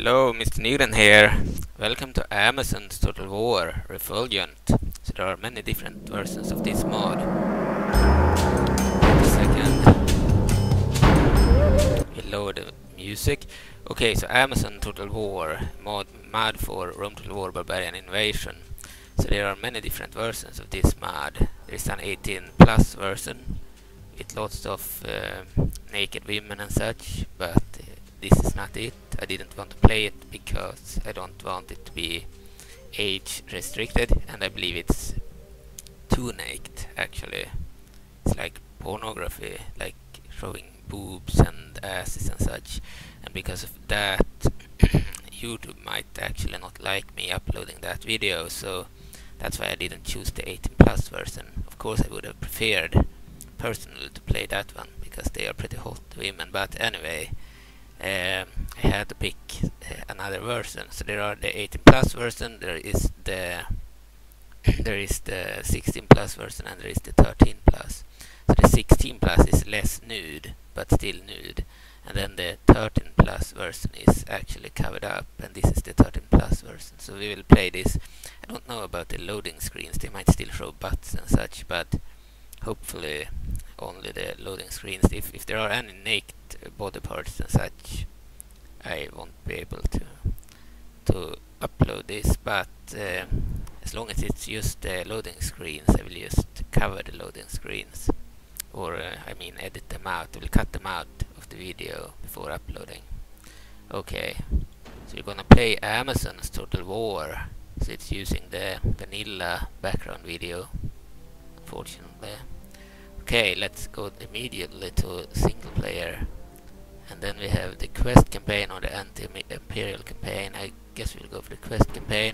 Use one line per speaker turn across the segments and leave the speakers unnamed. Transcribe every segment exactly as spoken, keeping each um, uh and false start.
Hello, Mister Newton here. Welcome to Amazon's Total War Refulgent. So there are many different versions of this mod. Wait a second. We lower the music. Okay, so Amazon Total War mod mod for Rome Total War Barbarian Invasion. So there are many different versions of this mod. There is an eighteen plus version with lots of uh, naked women and such, but uh, this is not it. I didn't want to play it because I don't want it to be age restricted, and I believe it's too naked actually. It's like pornography, like showing boobs and asses and such, and because of that YouTube might actually not like me uploading that video, so that's why I didn't choose the eighteen plus version. Of course I would have preferred personally to play that one because they are pretty hot women, but anyway, Um, I had to pick uh, another version. So there are the eighteen plus version, there is the there is the sixteen plus version, and there is the thirteen plus. So the sixteen plus is less nude, but still nude, and then the thirteen plus version is actually covered up, and this is the thirteen plus version. So we will play this. I don't know about the loading screens; they might still show butts and such, but hopefully only the loading screens. If if there are any naked body parts and such, I won't be able to to upload this, but uh, as long as it's just the loading screens, I will just cover the loading screens, or uh, I mean edit them out. I will cut them out of the video before uploading. Okay, so we're gonna play Amazon's Total War. So it's using the vanilla background video, unfortunately. Okay, let's go immediately to single player. And then we have the quest campaign or the anti-imperial campaign. I guess we'll go for the quest campaign.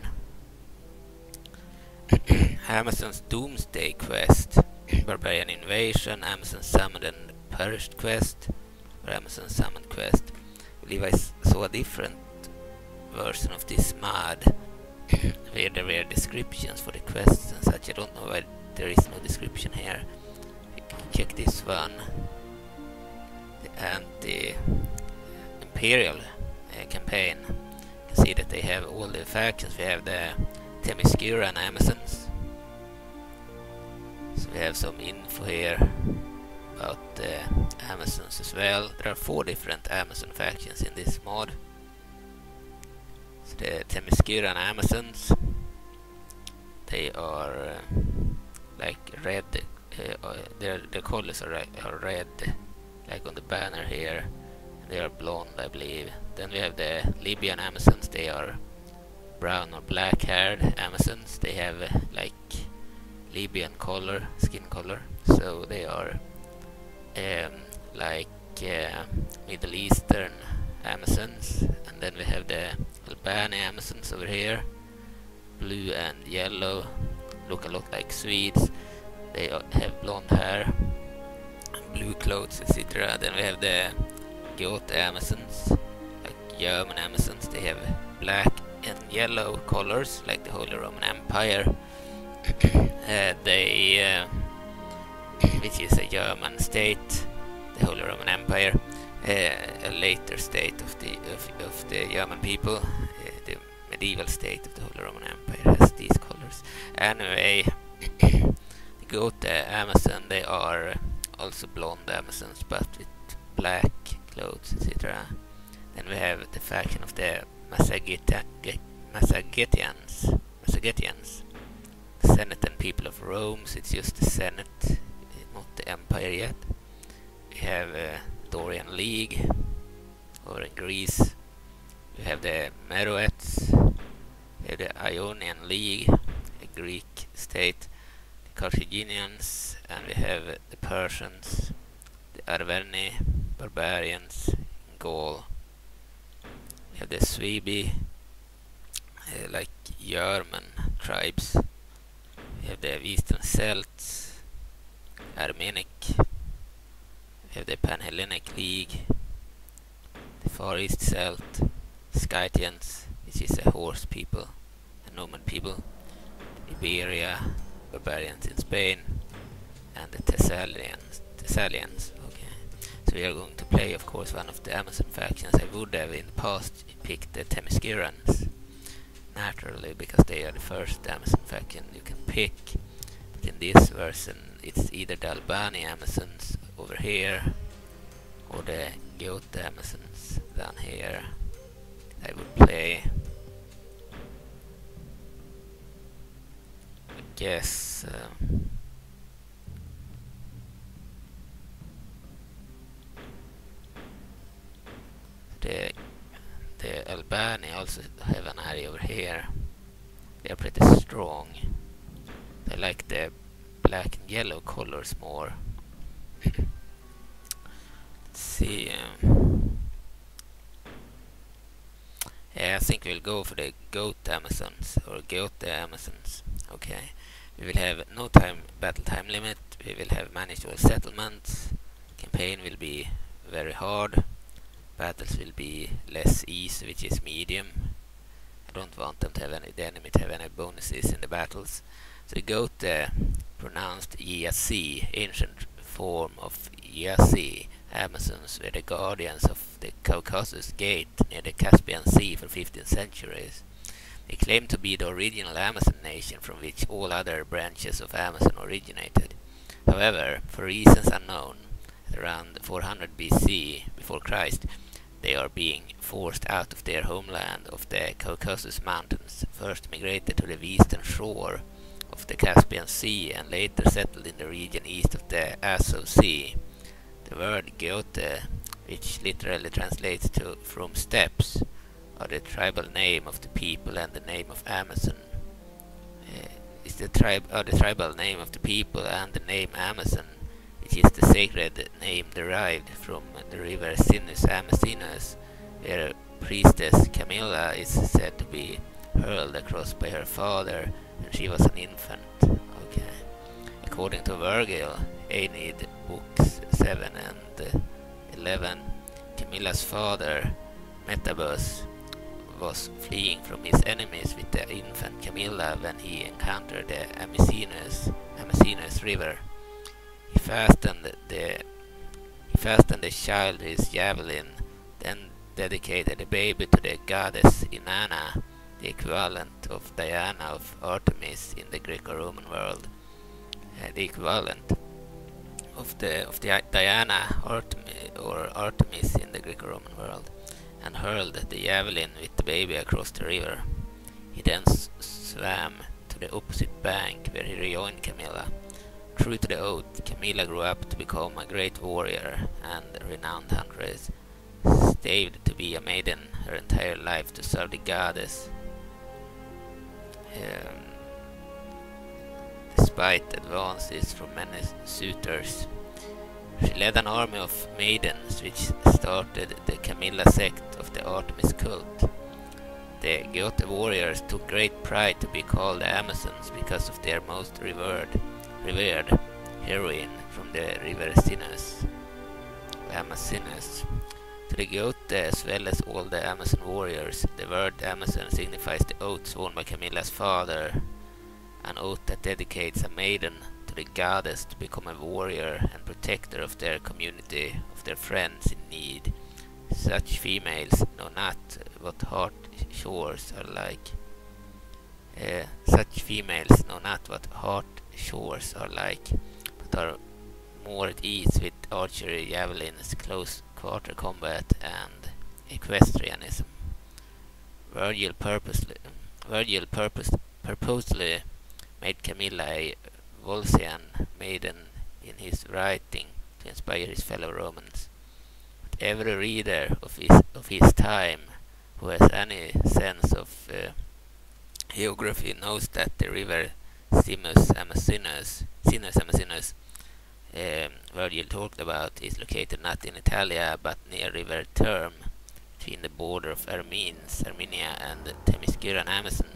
Amazon's Doomsday quest, Barbarian Invasion, Amazon Summoned and Perished quest, or Amazon Summoned quest. I believe I saw a different version of this mod where there were descriptions for the quests and such. I don't know why there is no description here. Check this one. And the Imperial uh, campaign. You can see that they have all the factions. We have the Themysciran Amazons. So we have some info here about the Amazons as well. There are four different Amazon factions in this mod. So the Themysciran Amazons, they are uh, like red. Uh, uh, their their colors are, are red, like on the banner here, and they are blonde, I believe. Then we have the Libyan Amazons. They are brown or black haired Amazons. They have uh, like Libyan color, skin color, so they are um, like uh, Middle Eastern Amazons. And then we have the Albanian Amazons over here, blue and yellow, look a lot like Swedes. They have blonde hair, blue clothes, et cetera. Then we have the Geothe Amazons, like German Amazons. They have black and yellow colors, like the Holy Roman Empire. uh, they, uh, which is a German state, the Holy Roman Empire, uh, a later state of the of, of the German people. Uh, the medieval state of the Holy Roman Empire has these colors. Anyway, the Geothe Amazon, they are also blonde Amazons, but with black clothes, et cetera. Then we have the faction of the Massagetians, Massagetians, the Senate and people of Rome. So it's just the Senate, not the Empire yet. We have uh, Dorian League, or in Greece. We have the Meroets. We have the Ionian League, a Greek state. The Carthaginians, and we have uh, the Persians, the Arverni, barbarians in Gaul. We have the Suebi, uh, like German tribes. We have the Eastern Celts, Armenic. We have the Panhellenic League, the Far East Celt, Scythians, which is a horse people, a nomad people, Iberia, barbarians in Spain, and the Thessalians. Thessalians, okay. So we are going to play, of course, one of the Amazon factions. I would have in the past picked the Themyscirans, naturally, because they are the first Amazon faction you can pick. But in this version, it's either the Albani Amazons over here, or the Geothe Amazons down here. I would play. I guess... Um, the the Albani also have an area over here. They are pretty strong. I like the black and yellow colors more. Let's see. Um, yeah, I think we'll go for the Goat Amazons or Geothe Amazons. Okay. We will have no time battle time limit. We will have manageable settlements. Campaign will be very hard. Battles will be less easy, which is medium. I don't want them to have any, the enemy to have any bonuses in the battles. So the Goat, uh, pronounced Yasi, ancient form of Yasi Amazons, were the guardians of the Caucasus Gate near the Caspian Sea for fifteen centuries. They claim to be the original Amazon nation from which all other branches of Amazon originated. However, for reasons unknown, at around four hundred B C, before Christ, they are being forced out of their homeland of the Caucasus Mountains, first migrated to the eastern shore of the Caspian Sea and later settled in the region east of the Azov Sea. The word Geothe, which literally translates to from steppes, are the tribal name of the people and the name of Amazon. Uh, is the tribe are the tribal name of the people and the name Amazon, which is the sacred name derived from the river Sinus Amazinus, where priestess Camilla is said to be hurled across by her father when she was an infant. Okay. According to Virgil, Aeneid books seven and uh, eleven, Camilla's father, Metabus, was fleeing from his enemies with the infant Camilla when he encountered the Amazinus, Amazinus river. He fastened the he fastened the child to his javelin, then dedicated the baby to the goddess Inanna, the equivalent of Diana of Artemis in the Greco-Roman world. Uh, the equivalent of the of the Diana Artemis or Artemis in the Greco-Roman world, and hurled the javelin with the baby across the river. He then s swam to the opposite bank where he rejoined Camilla. True to the oath, Camilla grew up to become a great warrior and a renowned huntress, staved to be a maiden her entire life to serve the goddess. Um, despite advances from many suitors, she led an army of maidens which started the Camilla sect of the Artemis cult. The Geothe warriors took great pride to be called the Amazons because of their most revered revered heroine from the river Sinus, Amazinus. To the Geothe as well as all the Amazon warriors, the word Amazon signifies the oath sworn by Camilla's father, an oath that dedicates a maiden to the goddess to become a warrior and protector of their community, of their friends in need. Such females know not what hard shores are like. Uh, such females know not what hard shores are like, but are more at ease with archery, javelins, close quarter combat, and equestrianism. Virgil purposely, Virgil purpose, purposely made Camilla a Volscian maiden in his writing to inspire his fellow Romans. But every reader of his of his time who has any sense of uh, geography knows that the river Sinus Amazinus, Sinus Amazinus, um, Virgil talked about, is located not in Italia but near River Term, between the border of Armenes, Armenia and the Themysciran Amazon.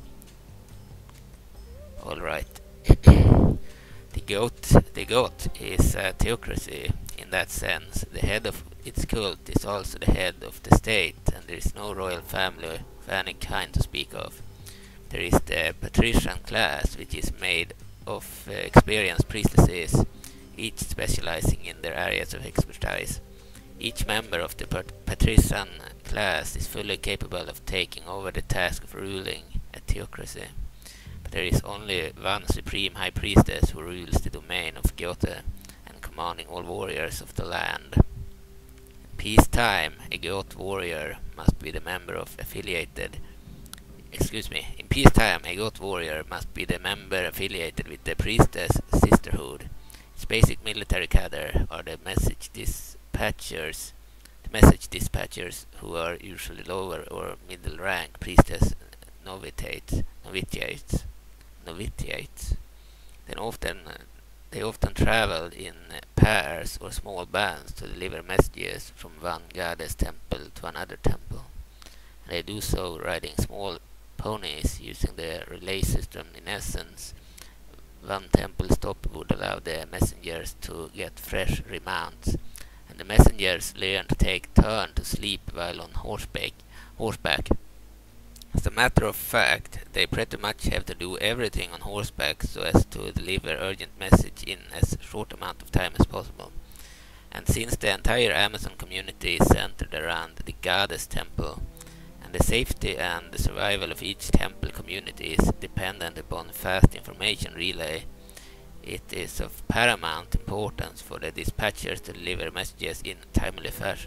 Alright. The goat, the goat is a theocracy in that sense. The head of its cult is also the head of the state, and there is no royal family of any kind to speak of. There is the patrician class, which is made of uh, experienced priestesses, each specializing in their areas of expertise. Each member of the patrician class is fully capable of taking over the task of ruling a theocracy, but there is only one supreme high priestess who rules the domain of Geothe and commanding all warriors of the land. In peacetime, a Geothe warrior must be the member of affiliated Excuse me. In peacetime, a Geothe warrior must be the member affiliated with the priestess sisterhood. Its basic military cadre are the message dispatchers, the message dispatchers, who are usually lower or middle rank priestess novitiates, novitiates, novitiates. Then often they often travel in pairs or small bands to deliver messages from one goddess temple to another temple. And they do so riding small ponies using the relay system. In essence, one temple stop would allow the messengers to get fresh remounts, and the messengers learn to take turn to sleep while on horseback. horseback. As a matter of fact, they pretty much have to do everything on horseback so as to deliver urgent message in as short amount of time as possible. And since the entire Amazon community is centered around the goddess temple, the safety and the survival of each temple community is dependent upon fast information relay, it is of paramount importance for the dispatchers to deliver messages in timely fashion.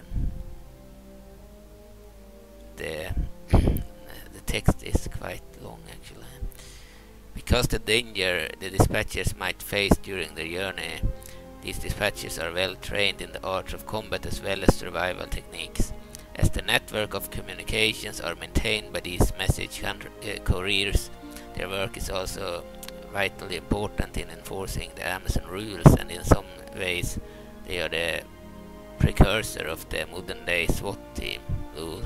The, the text is quite long actually. Because the danger the dispatchers might face during their journey, these dispatchers are well trained in the art of combat as well as survival techniques. As the network of communications are maintained by these message uh, couriers, their work is also vitally important in enforcing the Amazon rules, and in some ways they are the precursor of the modern day SWAT team. Ooh.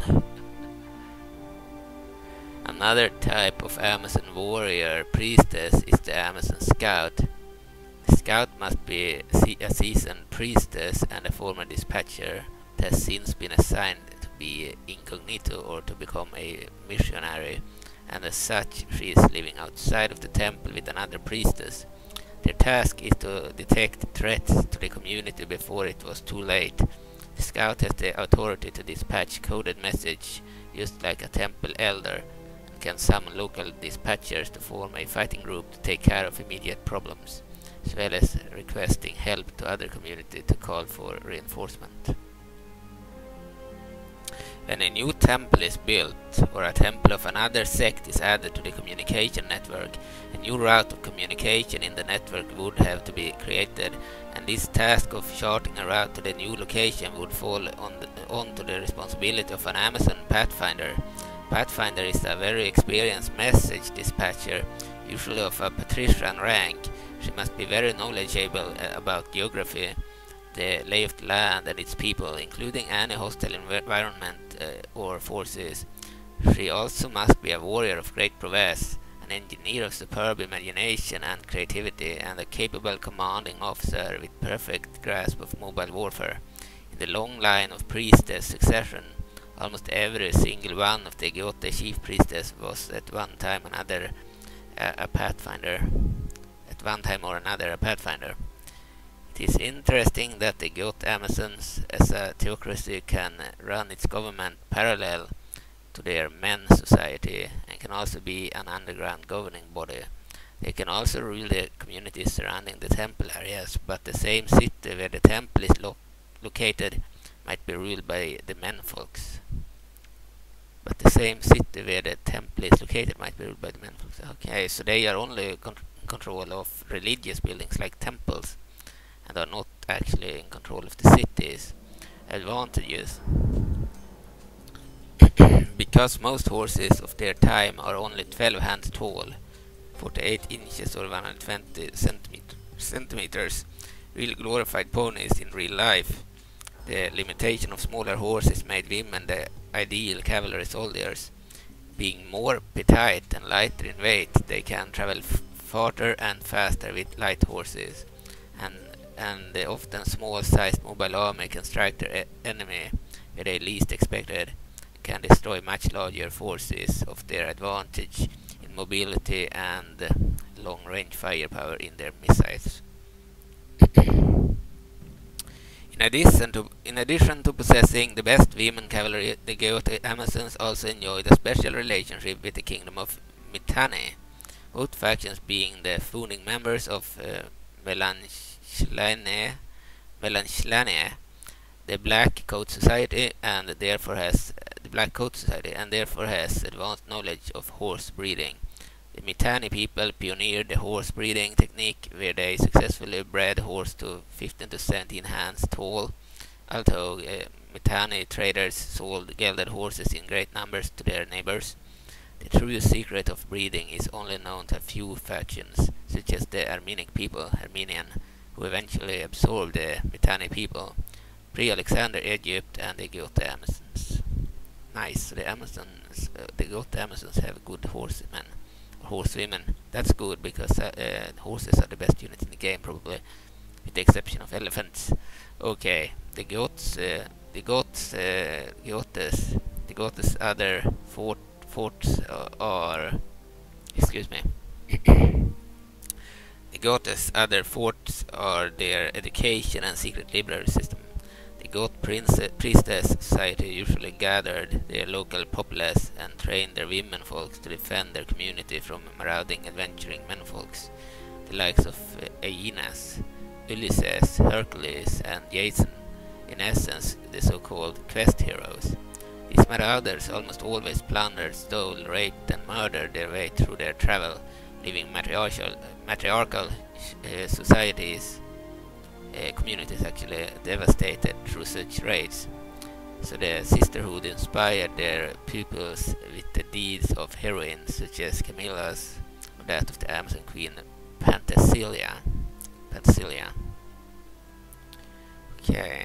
Another type of Amazon warrior priestess is the Amazon scout. The scout must be a seasoned priestess and a former dispatcher that has since been assigned be incognito or to become a missionary, and as such she is living outside of the temple with another priestess. Their task is to detect threats to the community before it was too late. The scout has the authority to dispatch coded message just like a temple elder, and can summon local dispatchers to form a fighting group to take care of immediate problems, as well as requesting help to other community to call for reinforcement. When a new temple is built, or a temple of another sect is added to the communication network, a new route of communication in the network would have to be created, and this task of charting a route to the new location would fall on the, onto the responsibility of an Amazon Pathfinder. Pathfinder is a very experienced message dispatcher, usually of a patrician rank. She must be very knowledgeable about geography, the lay of the land and its people, including any hostile environment uh, or forces. She also must be a warrior of great prowess, an engineer of superb imagination and creativity, and a capable commanding officer with perfect grasp of mobile warfare. In the long line of priestess succession, almost every single one of the Geothe chief priestess was at one time another uh, a pathfinder. At one time or another a pathfinder. It is interesting that the Geothe Amazons as a theocracy can run its government parallel to their men society, and can also be an underground governing body. They can also rule the communities surrounding the temple areas, but the same city where the temple is lo located might be ruled by the menfolks. But the same city where the temple is located might be ruled by the menfolks. Okay, so they are only con in control of religious buildings like temples, and are not actually in control of the cities. Advantages. Because most horses of their time are only twelve hands tall, forty-eight inches or one hundred twenty centimeters, real glorified ponies in real life, the limitation of smaller horses made women the ideal cavalry soldiers. Being more petite and lighter in weight, they can travel f farther and faster with light horses, and and the often small-sized mobile army can strike their e enemy where they least expected, can destroy much larger forces of their advantage in mobility and long-range firepower in their missiles. In addition to in addition to possessing the best women cavalry, the Geothe Amazons also enjoyed a special relationship with the kingdom of Mitanni, both factions being the founding members of uh, Melanchthania, Melanchthania, the Black Coat Society, and therefore has the Black Coat Society, and therefore has advanced knowledge of horse breeding. The Mitanni people pioneered the horse breeding technique, where they successfully bred horse to fifteen to seventeen hands tall. Although uh, Mitanni traders sold gelded horses in great numbers to their neighbors, the true secret of breeding is only known to a few factions, such as the Armenic people, Armenian, who eventually absorbed the Mitanni people, pre-Alexander Egypt, and the Geothe Amazons. Nice, the Amazons, uh, the Geothe Amazons have good horsemen, or horsewomen. That's good because uh, uh, horses are the best units in the game, probably, with the exception of elephants. Okay, the Goths, uh, the Goths, uh, Geothes, the Goths' other fort, forts uh, are, excuse me. The Goths' other forts are their education and secret library system. The Goth priestess society usually gathered their local populace and trained their womenfolks to defend their community from marauding, adventuring menfolks, the likes of uh, Aeneas, Ulysses, Hercules, and Jason, in essence the so-called quest heroes. These marauders almost always plundered, stole, raped, and murdered their way through their travel, leaving matriarchal, matriarchal uh, societies Uh, communities actually devastated through such raids. So the sisterhood inspired their pupils with the deeds of heroines such as Camilla's or that of the Amazon queen Penthesilea. Penthesilea. Okay.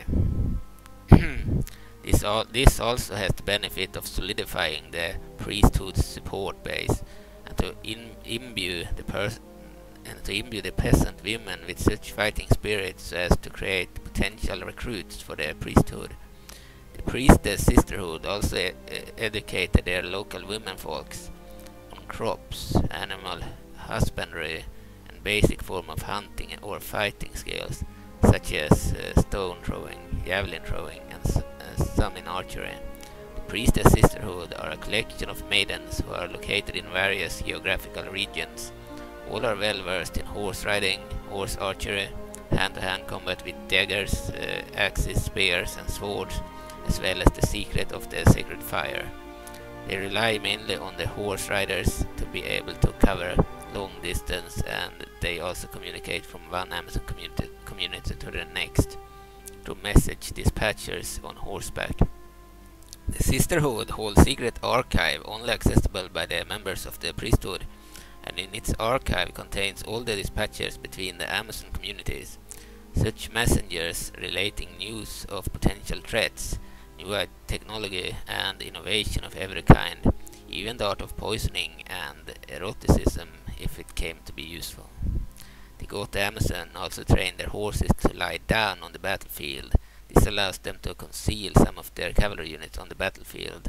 this, all, this also has the benefit of solidifying the priesthood's support base and to in, imbue the person and to imbue the peasant women with such fighting spirits so as to create potential recruits for their priesthood. The priestess sisterhood also e educated their local womenfolks on crops, animal husbandry, and basic form of hunting or fighting skills, such as uh, stone throwing, javelin throwing, and uh, some in archery. The priestess sisterhood are a collection of maidens who are located in various geographical regions. All are well versed in horse riding, horse archery, hand-to-hand combat with daggers, uh, axes, spears, and swords, as well as the secret of the sacred fire. They rely mainly on the horse riders to be able to cover long distance, and they also communicate from one Amazon community, community to the next through message dispatchers on horseback. The sisterhood holds secret archive only accessible by the members of the priesthood, and in its archive contains all the dispatches between the Amazon communities, such messengers relating news of potential threats, new technology, and innovation of every kind, even the art of poisoning and eroticism if it came to be useful. The Geothe Amazon also train their horses to lie down on the battlefield. This allows them to conceal some of their cavalry units on the battlefield.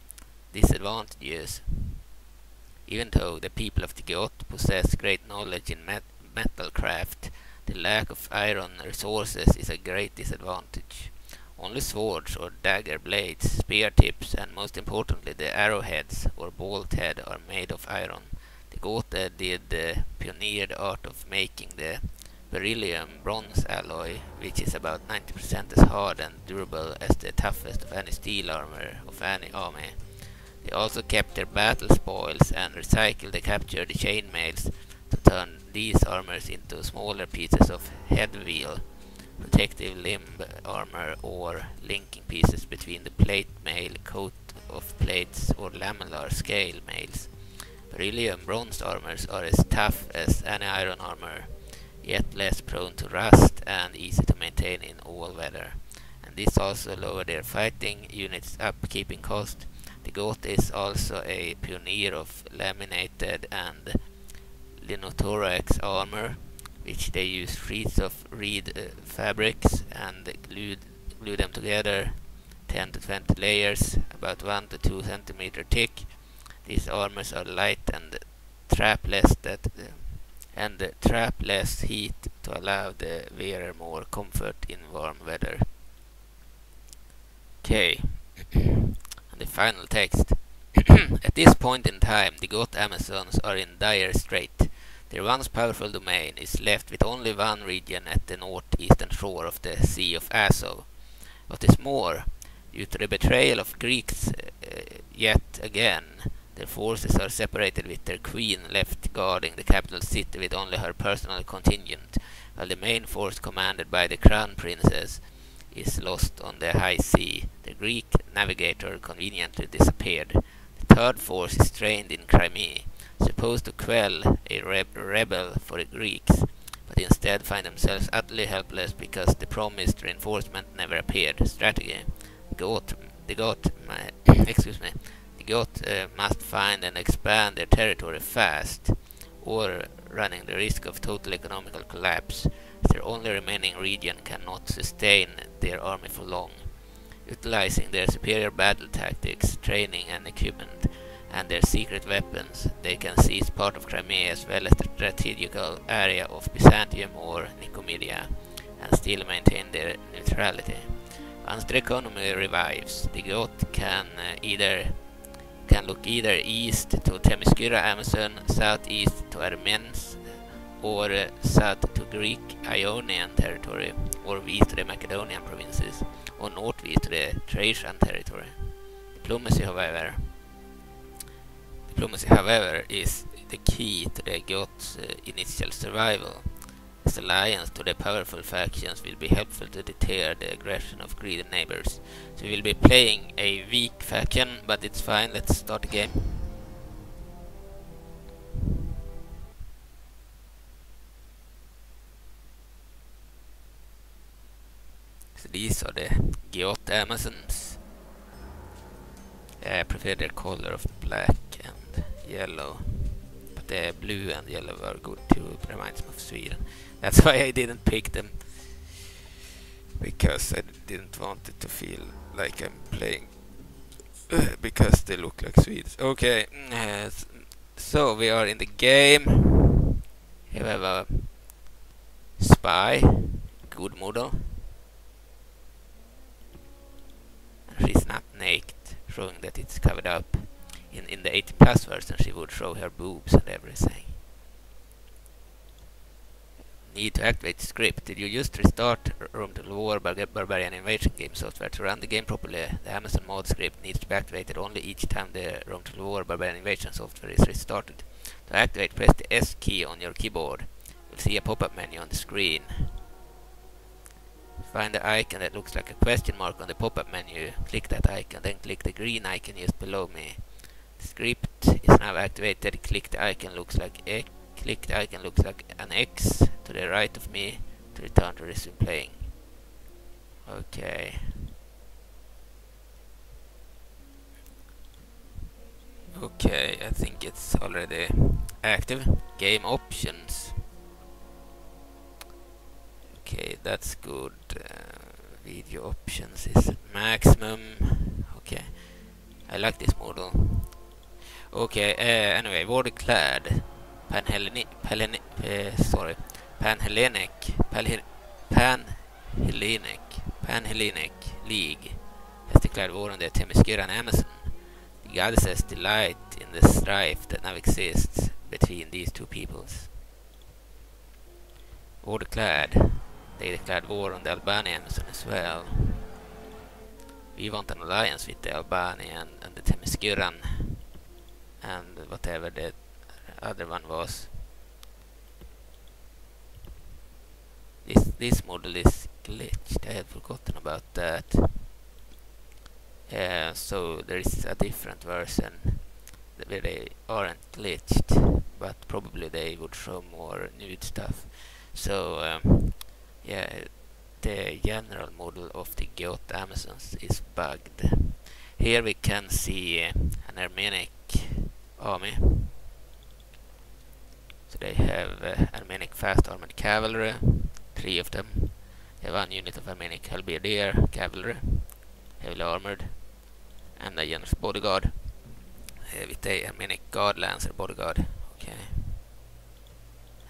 Disadvantages. Even though the people of the Geothe possess great knowledge in met metal craft, the lack of iron resources is a great disadvantage. Only swords or dagger blades, spear tips, and most importantly the arrowheads or bolt head are made of iron. The Geothe did the pioneered art of making the beryllium bronze alloy, which is about ninety percent as hard and durable as the toughest of any steel armor of any army. They also kept their battle spoils and recycled the captured chainmails to turn these armors into smaller pieces of head wheel, protective limb armor, or linking pieces between the plate mail, coat of plates, or lamellar scale mails. Beryllium bronze armors are as tough as any iron armor, yet less prone to rust and easy to maintain in all weather. And this also lowered their fighting units' upkeeping cost. The Geothe is also a pioneer of laminated and linothorax armor, which they use sheets of reed uh, fabrics and glue, glue them together, ten to twenty layers, about one to two centimeter thick. These armors are light and trapless that uh, and uh, trap less heat to allow the wearer more comfort in warm weather. Okay, and the final text. At this point in time, the Geothe Amazons are in dire strait. Their once powerful domain is left with only one region at the northeastern shore of the Sea of Azov. What is more, due to the betrayal of Greeks uh, yet again, their forces are separated, with their queen left guarding the capital city with only her personal contingent, while the main force commanded by the crown princess is lost on the high sea. The Greek navigator conveniently disappeared. The third force is trained in Crimea, supposed to quell a reb rebel for the Greeks, but instead find themselves utterly helpless because the promised reinforcement never appeared. Strategy: Geothe, the Geothe, excuse me, the Geothe uh, must find and expand their territory fast, or running the risk of total economical collapse. Their only remaining region cannot sustain their army for long. Utilizing their superior battle tactics, training and equipment, and their secret weapons, they can seize part of Crimea as well as the strategical area of Byzantium or Nicomedia, and still maintain their neutrality. Once the economy revives, the Geothe can uh, either can look either east to Themyscira Amazon, southeast to Armenes, or uh, south to Greek Ionian territory, or east to the Macedonian provinces, or northeast to the Thracian territory. Diplomacy, however, diplomacy, however, is the key to the Geothe's uh, initial survival. This alliance to the powerful factions will be helpful to deter the aggression of greedy neighbors. So we will be playing a weak faction, but it's fine. Let's start the game. So these are the Geothe Amazons. I prefer their color of black and yellow, but the blue and yellow are good too. It reminds me of Sweden. That's why I didn't pick them, because I didn't want it to feel like I'm playing uh, because they look like Swedes. Okay, uh, so we are in the game. Here we have a spy, good model. She's not naked, showing that it's covered up. In, in the eighteen plus version she would show her boobs and everything. Need to activate script. Did you just restart Rome Total War Bar Barbarian Invasion game software? To run the game properly, the Amazon mod script needs to be activated only each time the Rome Total War Barbarian Invasion software is restarted. To activate, press the S key on your keyboard. You'll see a pop-up menu on the screen. Find the icon that looks like a question mark on the pop-up menu. Click that icon, then click the green icon just below me. The script is now activated. Click the icon looks like X. Click the icon looks like an X to the right of me to return to resume playing. Okay. Okay, I think it's already active. Game options. Okay, that's good. Uh, video options is maximum. Okay, I like this model. Okay, uh, anyway, waterclad. Panhellenic, Panhellenic, uh, sorry, Panhellenic, Panhellenic, Panhellenic League has declared war on the Themysciran Amazon. The goddesses delight in the strife that now exists between these two peoples. Waterclad, they declared war on the Albanian Amazon as well. We want an alliance with the Albanian and the Themysciran and whatever the other one was. This this model is glitched. I had forgotten about that. Uh, so there is a different version where they aren't glitched, but probably they would show more nude stuff. So um, yeah, the general model of the Geothe Amazons is bugged. Here we can see an Armenic army. So they have uh, Armenic fast armored cavalry, three of them. They have one unit of Armenic halberdier cavalry, heavily armored, and a generous bodyguard uh, with a Armenic guard lancer bodyguard. Okay.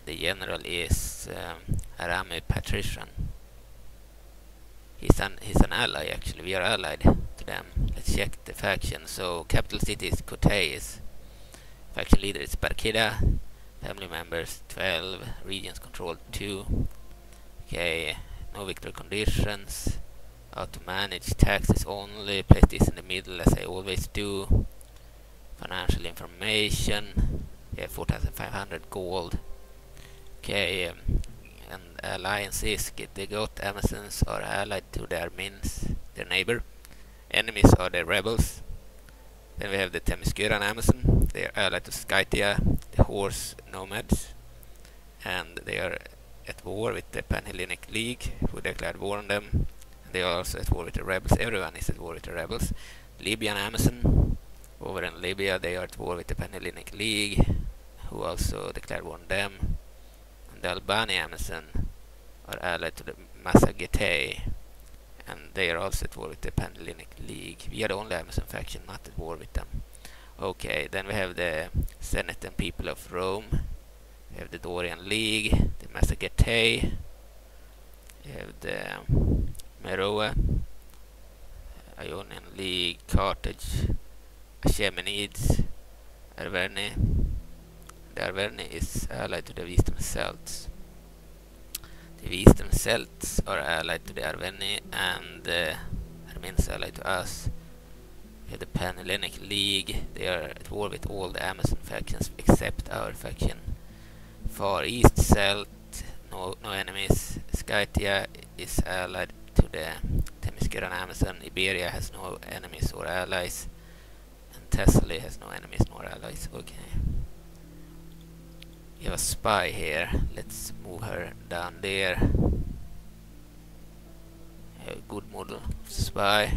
the general is um, Arame Patrician. He's an he's an ally actually. We are allied to them. Let's check the faction. So capital city is Geothe. Faction leader is Barkida. Family members twelve. Regions controlled two. Okay, no victory conditions. How to manage taxes only. Place this in the middle as I always do. Financial information. Yeah, four thousand five hundred gold. Okay, um, and alliances. Get the Geothe Amazons are allied to their Armins, their neighbor. Enemies are the rebels. Then we have the Themysciran Amazon. They are allied to Skythia, the horse nomads, and they are at war with the Panhellenic League, who declared war on them. And they are also at war with the rebels. Everyone is at war with the rebels. Libyan Amazon. Over in Libya, they are at war with the Panhellenic League, who also declared war on them. And the Albani Amazon are allied to the Massagetei, and they are also at war with the Panhellenic League. We are the only Amazon faction not at war with them. Okay, then we have the Senate and People of Rome. We have the Dorian League, the Massagetei. We have the Meroe, Ionian League, Carthage, Achemenids, Arverni. The Arverni is allied to the Eastern Celts. The Eastern Celts are allied to the Arverni, and the Armenians are allied to us. We have the Panhellenic League. They are at war with all the Amazon factions except our faction. Far East Celt, no, no enemies. Skythia is allied to the Themysciran Amazon. Iberia has no enemies or allies. And Thessaly has no enemies nor allies. Okay. We have a spy here. Let's move her down there. Have a good model of spy.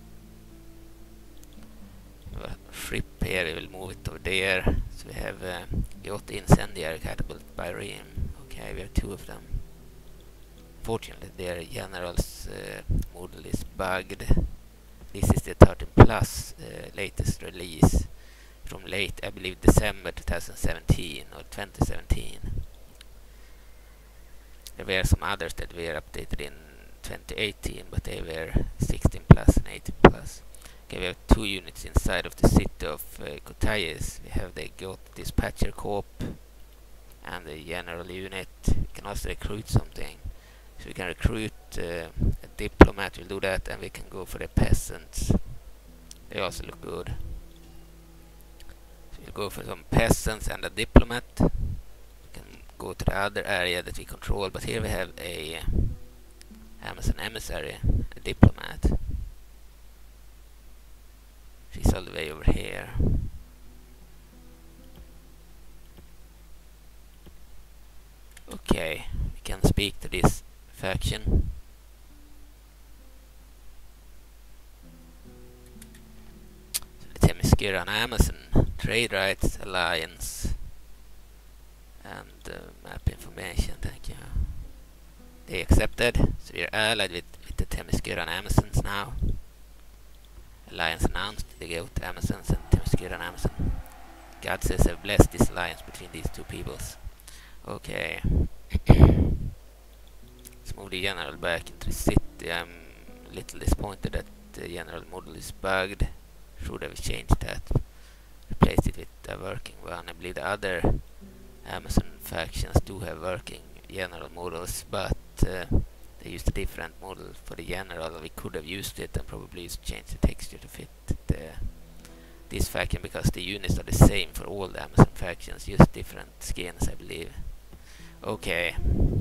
We have a ship here. We will move it over there. So we have uh, Geothe incendiary catapult by Ream. Okay, we have two of them. Fortunately, their general's uh, model is bugged. This is the thirteen plus uh, latest release from late, I believe, December twenty seventeen or twenty seventeen. There were some others that were updated in twenty eighteen, but they were sixteen plus and eighteen plus. Okay, we have two units inside of the city of uh, Geothe. We have the Geothe Dispatcher Corps and the General Unit. We can also recruit something. So we can recruit uh, a diplomat, we'll do that, and we can go for the peasants. They also look good. So we'll go for some peasants and a diplomat. We can go to the other area that we control, but here we have a Amazon emissary, a diplomat. She's all the way over here. Okay, we can speak to this faction. So the Themysciran Amazon Trade Rights Alliance and uh, map information, thank you. They accepted, so we are allied with, with the Themysciran Amazons now. Alliance announced, the Geothe Amazons and Themysciran Amazon. God says I've blessed this alliance between these two peoples. Okay. Let's move the general back into the city. I'm a little disappointed that the general model is bugged. Should have changed that. Replaced it with a working one. I believe the other Amazon factions do have working general models, but uh, they used a different model for the general. We could have used it and probably just changed the texture to fit the, this faction, because the units are the same for all the Amazon factions, just different skins, I believe. Okay.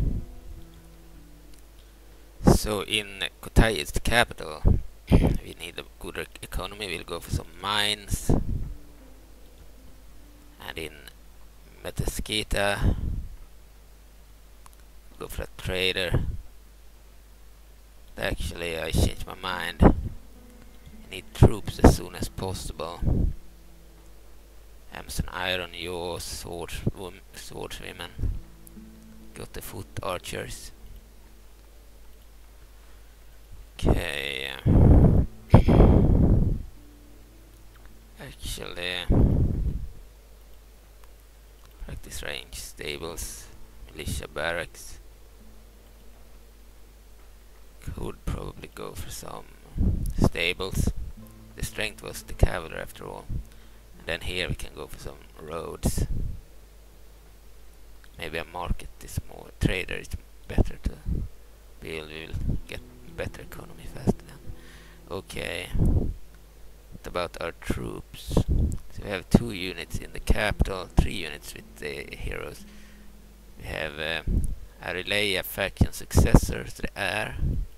So in Geothe, it's the capital. We need a good economy. We'll go for some mines. And in Metasketa, go for a trader. Actually, I changed my mind. I need troops as soon as possible. Amazon Iron Yaw, swords, swordswomen. Got the foot archers. Okay. Actually, practice range stables. militia barracks. Could probably go for some stables. The strength was the cavalry after all. And then here we can go for some roads. Maybe a market is more, trader is better to build, we will get better economy faster then. Okay, what about our troops? So we have two units in the capital, three units with the heroes. We have uh, Arelea faction successor to the heir.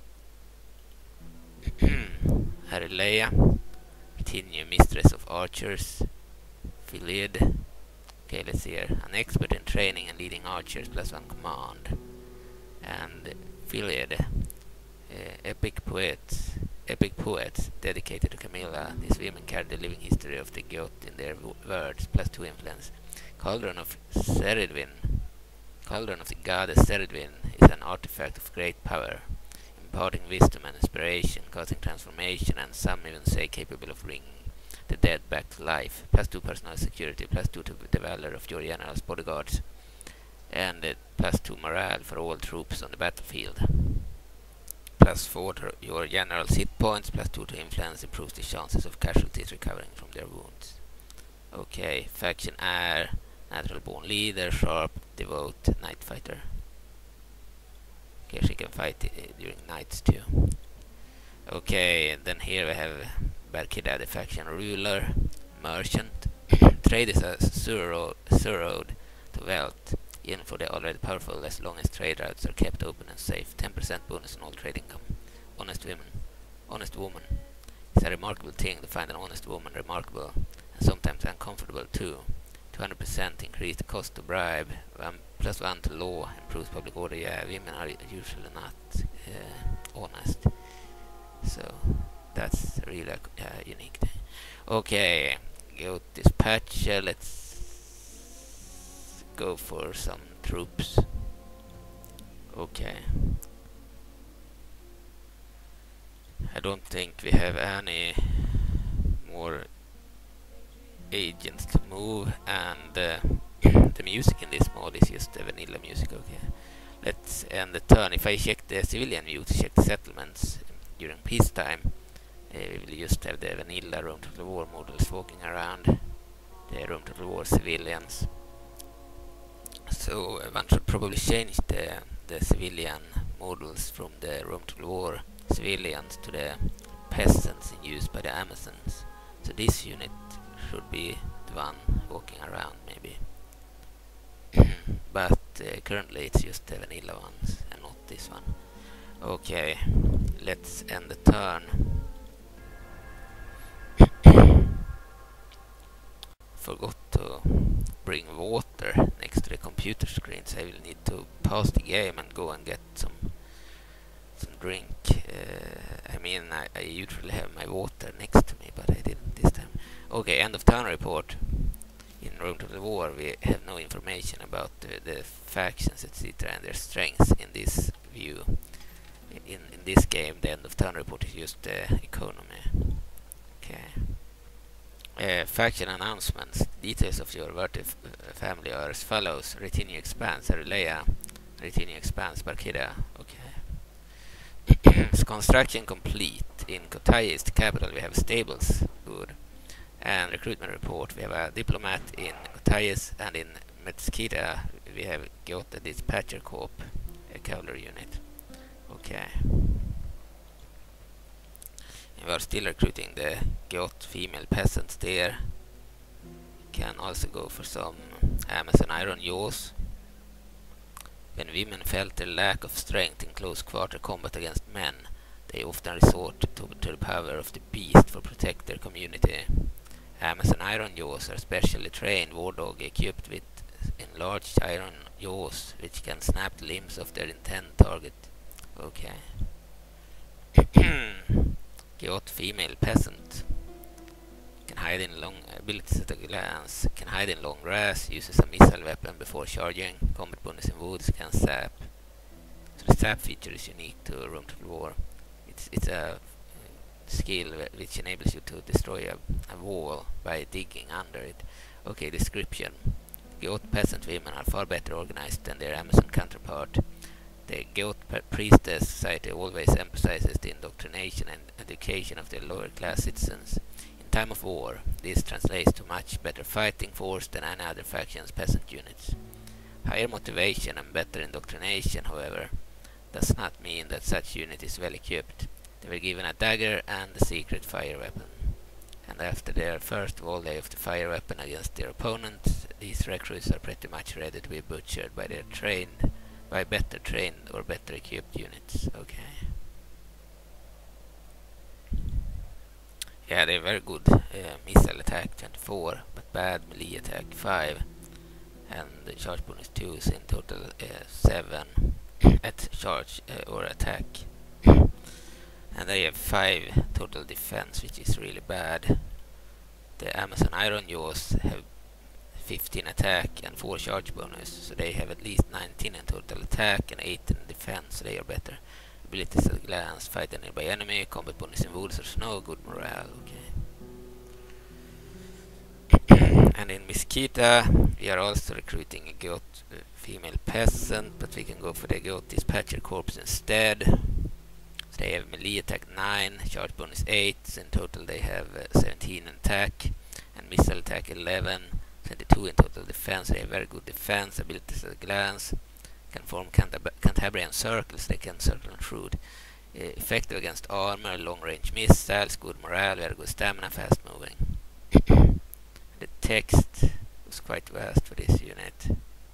Arelea, continue mistress of archers. Philid. Okay, let's see here. An expert in training and leading archers plus one command. And Philid, uh, epic poets, epic poets dedicated to Camilla. These women carry the living history of the Geothe in their words, plus two influence. Cauldron of Seridwin, Cauldron of the goddess Seridwin is an artifact of great power, imparting wisdom and inspiration, causing transformation, and some even say capable of bringing the dead back to life. Plus two personal security, plus two to the valor of your general's bodyguards, and uh, plus two morale for all troops on the battlefield. Plus four to your general's hit points, plus two to influence, improves the chances of casualties recovering from their wounds. Okay, faction heir, natural born leader, sharp, devout, night fighter. Okay, she can fight uh, during nights too. Okay, and then here we have Barkida, the faction ruler, merchant. Trade is a sure road, sure road to wealth, even for the already powerful, as long as trade routes are kept open and safe. ten percent bonus on all trade income. Honest women, honest woman. It's a remarkable thing to find an honest woman remarkable, and sometimes uncomfortable too. two hundred percent increase the cost to bribe, um, plus one to law, improves public order. Yeah, women are usually not uh, honest. So that's really a uh, unique thing. Okay, go dispatch. Uh, let's go for some troops. Okay. I don't think we have any more agents to move, and uh, the music in this mod is just the vanilla music. Okay, let's end the turn. If I check the civilian view to check the settlements during peacetime, uh, we will just have the vanilla Rome Total War models walking around, the Rome Total War civilians. So uh, one should probably change the, the civilian models from the Rome Total War civilians to the peasants in use by the Amazons. So this unit should be the one walking around maybe. But uh, currently it's just the vanilla ones and not this one. Okay, let's end the turn. Forgot to bring water next to the computer screen, so I will need to pause the game and go and get some some drink. Uh, I mean, I, I usually have my water next to me, but I didn't this time. Okay, end of turn report. In Rome Total War, we have no information about the, the factions, et cetera, and their strengths in this view. In, in this game, the end of turn report is just the uh, economy. Okay. Uh, faction announcements. Details of your Vertif uh, family are as follows. Retinue expands. Arelea. Retinue expands. Barkida. Okay. Construction complete. In Kotai, the capital, we have stables. Good. And recruitment report. We have a diplomat in Kotai, and in Metskita we have Geothe Dispatcher Corps, a cavalry unit. Okay. We are still recruiting the Geothe female peasants there. Can also go for some Amazon iron jaws. When women felt their lack of strength in close quarter combat against men, they often resort to, to the power of the beast for protect their community. Amazon iron jaws are specially trained war dog equipped with enlarged iron jaws which can snap the limbs of their intent target. Okay. Geothe female peasant can hide in long abilities at a glance, can hide in long grass, uses a missile weapon before charging, combat bonus in woods, can sap. So the sap feature is unique to Rome Total War. It's it's a skill which enables you to destroy a, a wall by digging under it. Okay, description. Geothe peasant women are far better organized than their Amazon counterpart. The Geothe priestess society always emphasizes the indoctrination and education of their lower class citizens. In time of war, this translates to much better fighting force than any other faction's peasant units. Higher motivation and better indoctrination, however, does not mean that such unit is well equipped. They were given a dagger and a secret fire weapon. And after their first volley of the fire weapon against their opponents, these recruits are pretty much ready to be butchered by their trained, by better trained or better equipped units. Okay. Yeah, they're very good. Uh, missile attack twenty-four, but bad melee attack five. And the charge bonus two is in total uh, seven at charge uh, or attack. And they have five total defense, which is really bad. The Amazon Iron Jaws have fifteen attack and four charge bonus, so they have at least nineteen in total attack and eight in defense, so they are better. Abilities at a glance, fight a nearby enemy, combat bonus in woods or snow, good morale, okay. And in Mesquita, we are also recruiting a Geothe uh, female peasant, but we can go for the Geothe Dispatcher Corps instead. So they have melee attack nine, charge bonus eight, so in total they have uh, seventeen in attack, and missile attack eleven, twenty-two in total defense. They have very good defense, abilities at a glance, can form Cantab Cantabrian circles, they can circle and shoot. Uh, effective against armor, long range missiles, good morale, very good stamina, fast moving. The text was quite vast for this unit.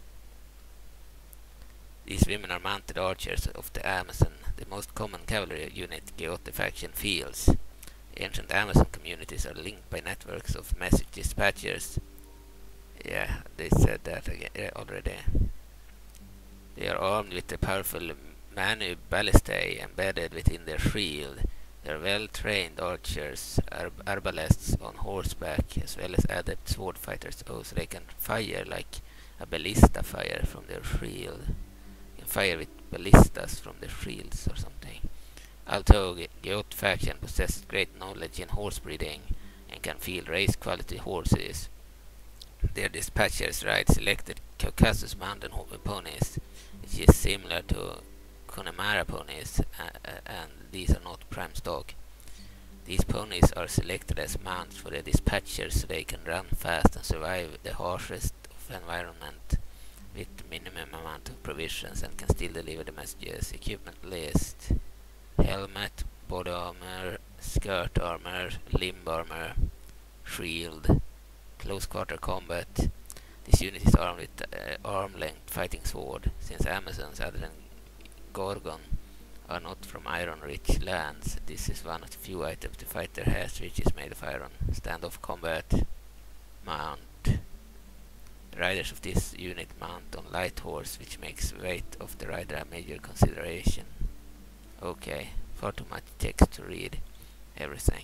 These women are mounted archers of the Amazon, the most common cavalry unit Geothe faction fields. Ancient Amazon communities are linked by networks of message dispatchers. Yeah, they said that again uh, already. They are armed with a powerful Manu ballistae embedded within their shield. They are well-trained archers, arb arbalists on horseback, as well as adept sword fighters, oh, so they can fire like a ballista fire from their shield. Fire with ballistas from their shields or something. Although Geothe faction possesses great knowledge in horse breeding and can field race quality horses, their dispatchers ride selected Caucasus mountain ponies, which is similar to Connemara ponies, uh, uh, and these are not prime stock. These ponies are selected as mounts for the dispatchers so they can run fast and survive the harshest of environment with minimum amount of provisions and can still deliver the messages. Equipment list: helmet, body armor, skirt armor, limb armor, shield, close quarter combat. This unit is armed with uh, arm length fighting sword. Since Amazons other than Gorgon are not from iron rich lands, this is one of the few items the fighter has which is made of iron. Standoff combat, mount. The riders of this unit mount on light horse, which makes weight of the rider a major consideration. Okay, far too much text to read everything.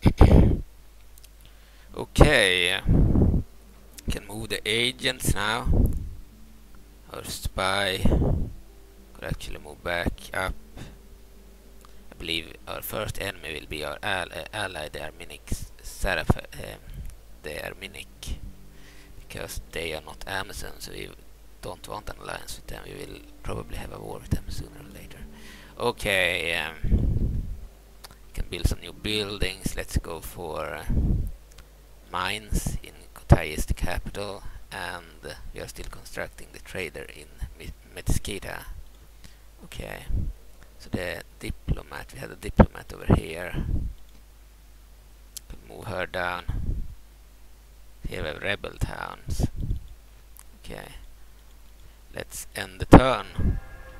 Okay, can move the agents now. Our spy could actually move back up. I believe our first enemy will be our al uh, ally, the Arminic Seraph, um, the Arminic. Because they are not Amazon, so we don't want an alliance with them. We will probably have a war with them sooner or later. Okay, um, can build some new buildings. Let's go for uh, mines in Kotai is the capital, and uh, we are still constructing the trader in Mesquita. Okay, so the diplomat, we had a diplomat over here. Could move her down. Here we have rebel towns. Okay, let's end the turn.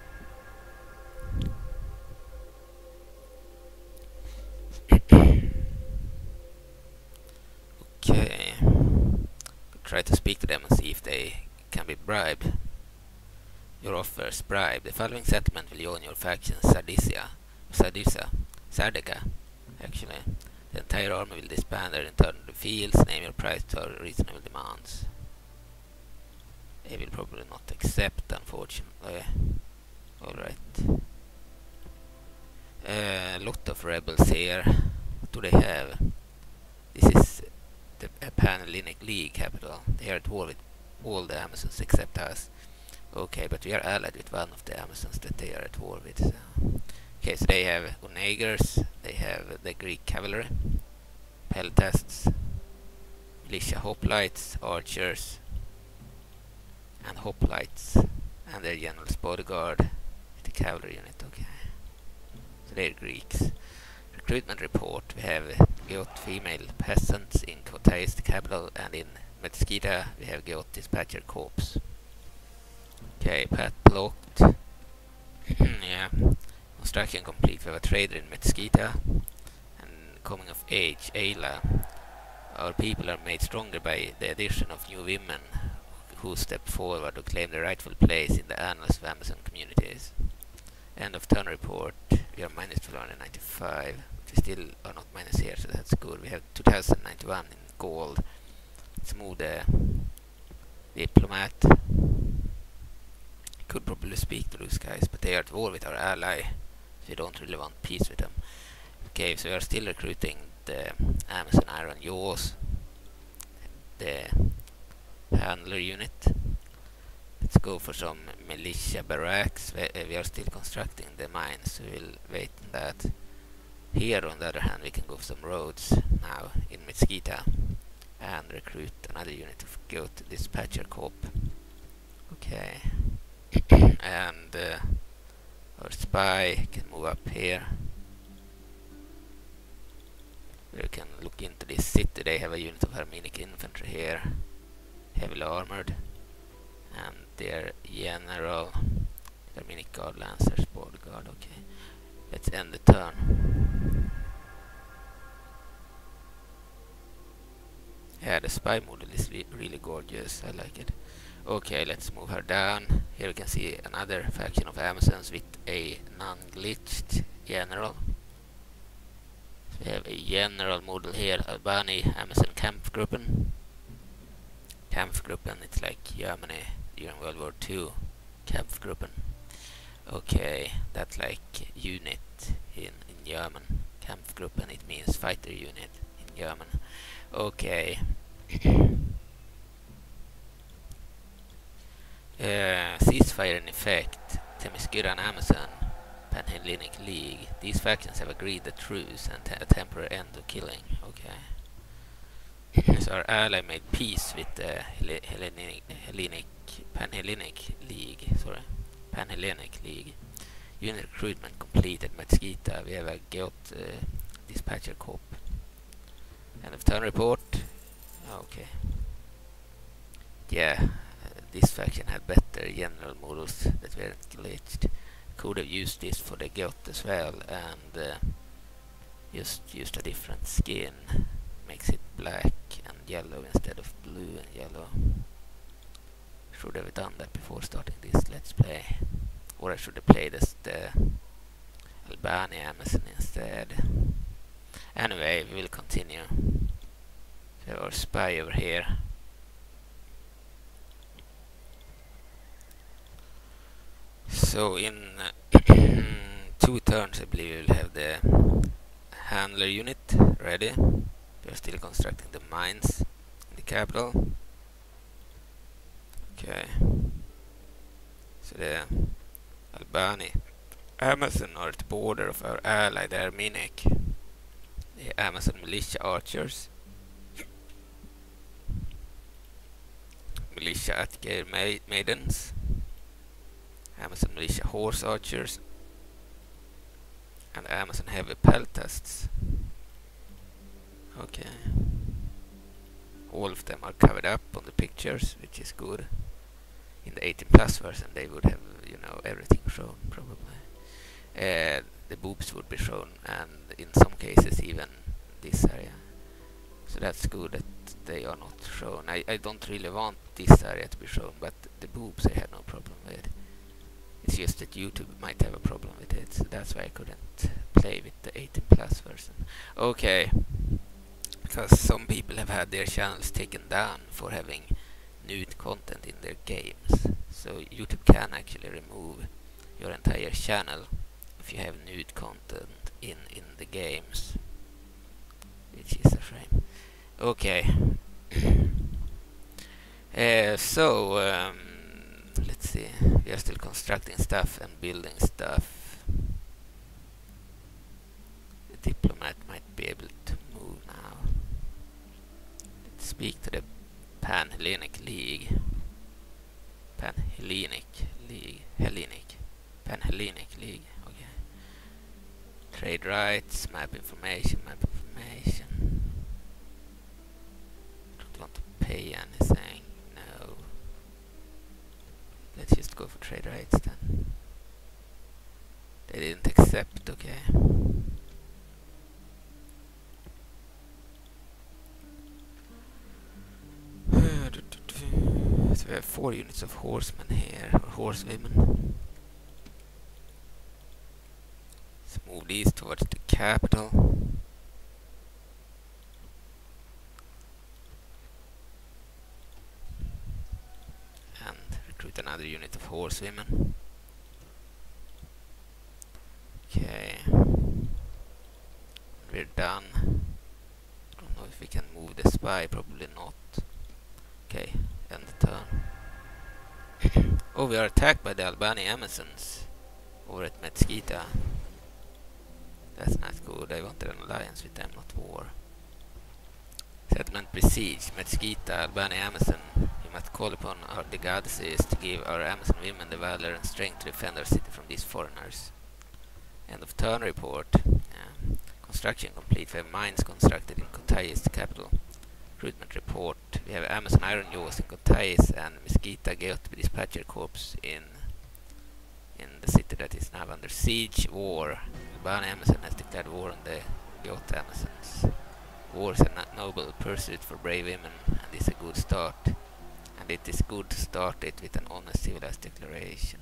Okay, try to speak to them and see if they can be bribed. Your offer is bribe. The following settlement will join your faction: Sardicia, Sardicia, Sardica, actually. The entire army will disband and return to the fields. Name your price to our reasonable demands. They will probably not accept, unfortunately. Alright. A uh, lot of rebels here. What do they have? This is the uh, Panhellenic League capital. They are at war with all the Amazons except us. Okay, but we are allied with one of the Amazons that they are at war with. So. Okay, so they have onagers, they have the Greek cavalry, peltasts, militia hoplites, archers, and hoplites, and their general's bodyguard, the cavalry unit. Okay, so they're Greeks. Recruitment report: we have Geothe female peasants in Geothe, the capital, and in Mesquita we have Geothe dispatcher corps. Okay, Pat blocked. Yeah, construction complete. We have a trader in Mesquita, and coming of age, Ayla. Our people are made stronger by the addition of new women who step forward to claim their rightful place in the annals of Amazon communities. End of turn report. We are minus two hundred ninety-five. We still are not minus here, so that's good. We have two thousand ninety-one in gold. Let's move the diplomat. Could probably speak to those guys, but they are at war with our ally, so we don't really want peace with them. Okay, so we are still recruiting the Amazon Iron Jaws, the handler unit. Let's go for some militia barracks. We, we are still constructing the mines, so we'll wait on that. Here, on the other hand, we can go for some roads now in Mesquita and recruit another unit of Geothe dispatcher corps. Okay, and uh, our spy can move up here. We can look into this city. They have a unit of Armenic infantry here, heavily armored, and their general Armenic guard lancers bodyguard. Okay, let's end the turn. Yeah, the spy model is re really gorgeous. I like it. Okay, let's move her down. Here we can see another faction of Amazons with a non-glitched general. So we have a general model here, Albani Amazon Kampfgruppen. Kampfgruppen, it's like Germany during World War Two. Kampfgruppen. Okay, that's like unit in, in German. Kampfgruppen, it means fighter unit in German. Okay. Uh, ceasefire in effect. Themyscira and Amazon, Panhellenic League. These factions have agreed the truce and a temporary end of killing. Okay. So our ally made peace with the Helle Hellenic, Hellenic, Panhellenic League. Sorry, Panhellenic League. Unit recruitment completed. Mesquita. We have a Geothe uh, dispatcher corps. End of turn report. Okay. Yeah. This faction had better general models that weren't glitched. Could have used this for the Geothe as well, and uh, just used a different skin. Makes it black and yellow instead of blue and yellow. Should have done that before starting this Let's Play. Or I should have played as the Albani Amazon instead. Anyway, we will continue. So our spy over here. So in uh, two turns, I believe we'll have the handler unit ready. We are still constructing the mines in the capital. Okay. So the Albani Amazon are at the border of our ally, the Armenic. The Amazon militia archers. Militia Atgeir ma maidens. Amazon militia horse archers, and Amazon heavy peltasts. Okay. All of them are covered up on the pictures, which is good. In the eighteen plus version they would have, you know, everything shown probably. Uh, the boobs would be shown, and in some cases even this area. So that's good that they are not shown. I, I don't really want this area to be shown, but the boobs I had no problem with. It's just that YouTube might have a problem with it, so that's why I couldn't play with the eighteen plus version. Okay, because some people have had their channels taken down for having nude content in their games. So YouTube can actually remove your entire channel if you have nude content in, in the games, which is a shame. Okay. Uh, Uh, so, um, let's see. We are still constructing stuff and building stuff. The diplomat might be able to move now. Let's speak to the Pan-Hellenic League. Pan-Hellenic League. Hellenic. Pan-Hellenic League. Okay. Trade rights, map information, map information. Don't want to pay anything. No. Let's just go for trade rights then. They didn't accept, okay. So we have four units of horsemen here, or horsewomen. Let's move these towards the capital. And recruit another unit of horsewomen. Okay. We're done. Don't know if we can move the spy, probably not. Okay, end the turn. Oh, we are attacked by the Albani Amazons over at Mesquita. That's not good. I wanted an alliance with them, not war. Settlement besieged. Mesquita, Albani Amazon. We must call upon our the goddesses to give our Amazon women the valor and strength to defend our city from these foreigners. End of turn report. Yeah. Construction complete. We have mines constructed in Kotayis, the capital. Recruitment report. We have Amazon iron jaws in Kotayis and Mesquita Geothe dispatcher corps in in the city that is now under siege. War. Albani Amazon has declared war on the Geothe Amazons. War is a noble pursuit for brave women and is a good start. And it is good to start it with an honest civilized declaration.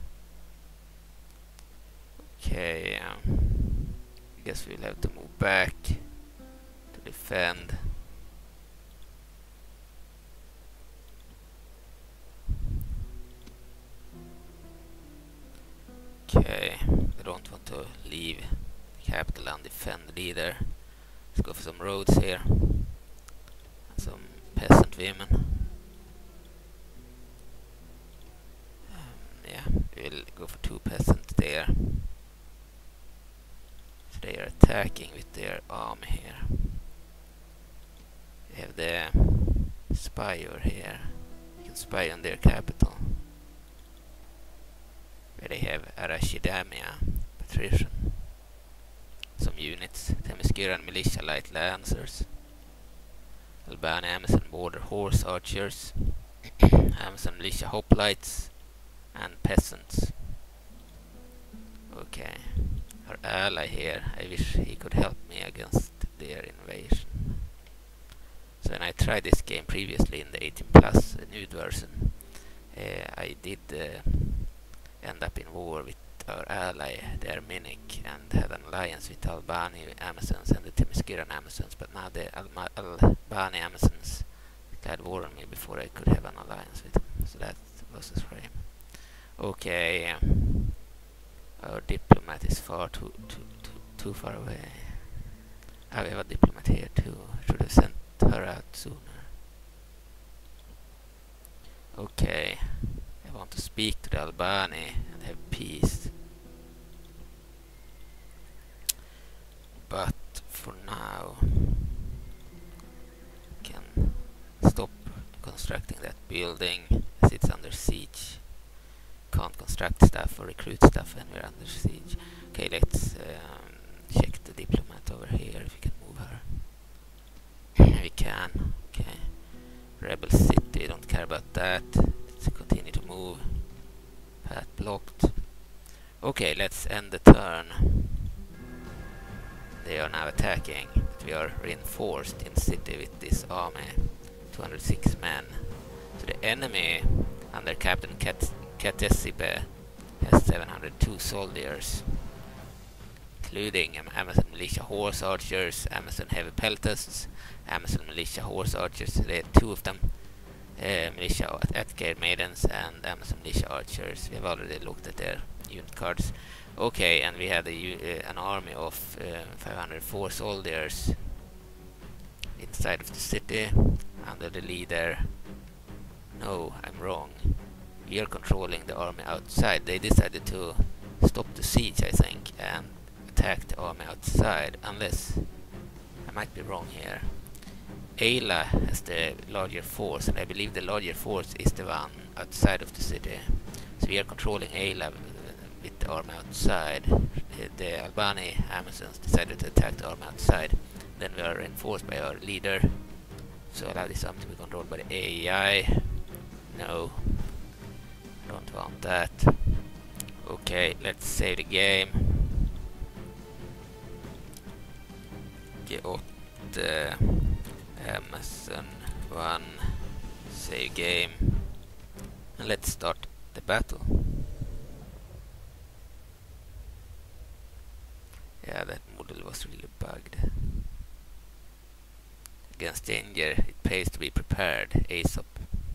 Okay, um, I guess we'll have to move back to defend. Okay, I don't want to leave the capital undefended either. Let's go for some roads here. And some peasant women. Um, yeah, we'll go for two peasants there. So they are attacking with their army here. We have the spy over here. You can spy on their capital. Where they have Arashidamia, patrician. Some units, Themysciran militia light lancers, Albani Amazon border horse archers, Amazon militia hoplites, and peasants. Okay, our ally here, I wish he could help me against their invasion. So when I tried this game previously in the eighteen plus nude version, uh, I did uh, end up in war with our ally, the Armenic, and had an alliance with the Albani Amazons and the Themysciran Amazons, but now the Alma Albani Amazons declared war on me before I could have an alliance with them, so that was a shame. Okay, um, our diplomat is far too, too, too, too far away. I have a diplomat here too, I should have sent her out sooner. Okay, I want to speak to the Albani and have peace. But for now, we can stop constructing that building as it's under siege. Can't construct stuff or recruit stuff when we're under siege. Okay, let's um, check the diplomat over here if we can move her. We can. Okay. Rebel city, don't care about that. Let's continue to move. Path blocked. Okay, let's end the turn. They are now attacking, but we are reinforced in the city with this army. two hundred six men. So the enemy under Captain Kat Katesibe has seven hundred two soldiers, including um, Amazon militia horse archers, Amazon heavy peltasts, Amazon militia horse archers, they had two of them, uh, militia Atgeir maidens and Amazon militia archers. We have already looked at their unit cards. Okay, and we had a, uh, an army of uh, five hundred four soldiers inside of the city under the leader No, I'm wrong. We are controlling the army outside. They decided to stop the siege, I think, and attack the army outside, unless I might be wrong here. Ayla has the larger force, and I believe the larger force is the one outside of the city. So we are controlling Ayla with the army outside. The Albani Amazons decided to attack the army outside. Then we are reinforced by our leader. So allow this army to be controlled by the A I. No, I don't want that. Okay, let's save the game. Geothe, Amazon one, save game, and let's start the battle. Yeah, that model was really bugged. Against danger, it pays to be prepared, ASAP.